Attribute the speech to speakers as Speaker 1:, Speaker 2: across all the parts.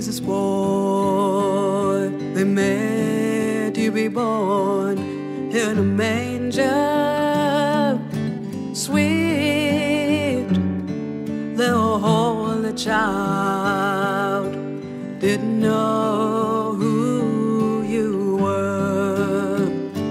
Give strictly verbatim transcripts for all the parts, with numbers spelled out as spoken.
Speaker 1: Jesus boy, they made you be born in a manger. Sweet little holy child, didn't know who you were,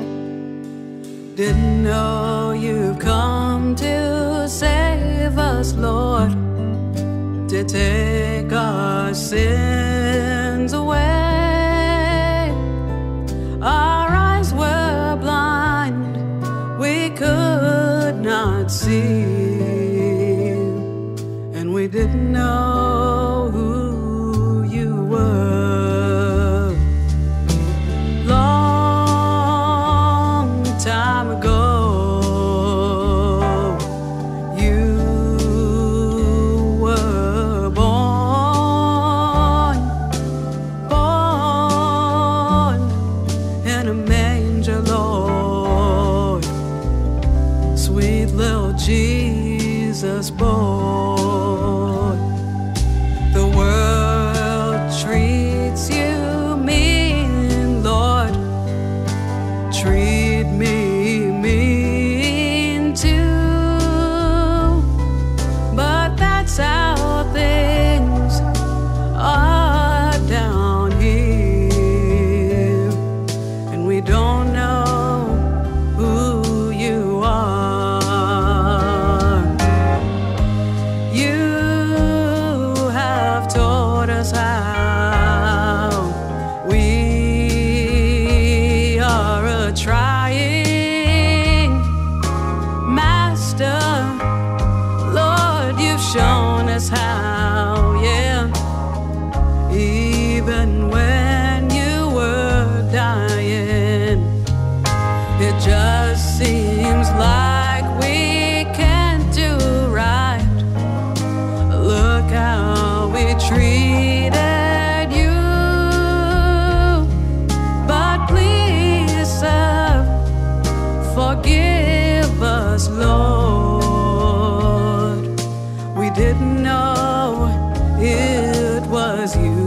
Speaker 1: didn't know you've come to save us, Lord, to take our sins away. Our eyes were blind, we could not see, and we didn't know who you were. Long time ago, you were born, born in a manger, Lord. Sweet little Jesus boy. The world treats you mean, Lord. Treat me mean too. But that's how things are down here, and we don't know who you are. You have taught us how. We are a trying master, Lord, you've shown us how, yeah. Even when you were dying, it just seems like we can't do right. Look how we treated you. But please, sir, forgive us, Lord. We didn't know it was you.